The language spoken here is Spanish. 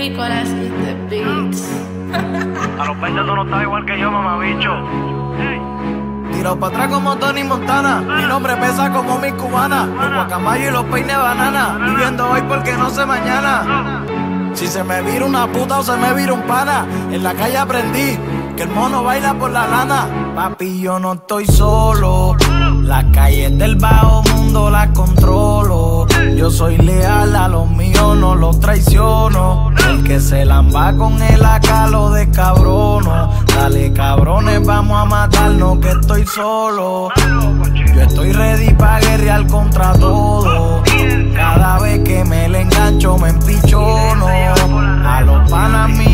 Nicolás y the Beats. A los 20 tú no estás igual que yo, mamabicho. Tiro pa' atrás como Tony Montana. Mi nombre pesa como mi cubana. Los guacamayos y los peines banana. Viviendo hoy porque no sé mañana. Si se me vira una puta o se me vira un pana, en la calle aprendí que el mono baila por la lana. Papi, yo no estoy solo. Las calles del bajo mundo las controlo. Yo soy leal a los míos, no los traiciono. El que se lamba con el AK lo descabrono. Dale cabrones, vamos a matarnos que estoy solo. Yo estoy ready pa' guerrear contra todo. Cada vez que me le engancho me empichono. A los panas míos